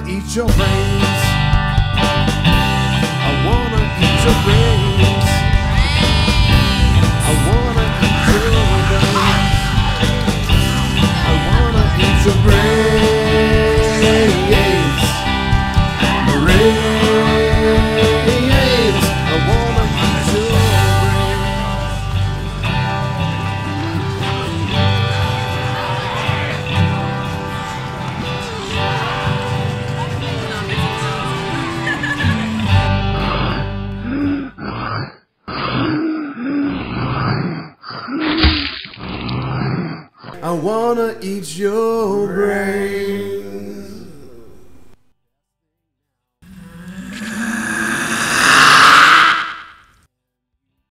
eat your brains. I wanna eat your brains. I wanna eat your brains. I wanna eat your brains. Brains. I wanna eat your I wanna eat your brain.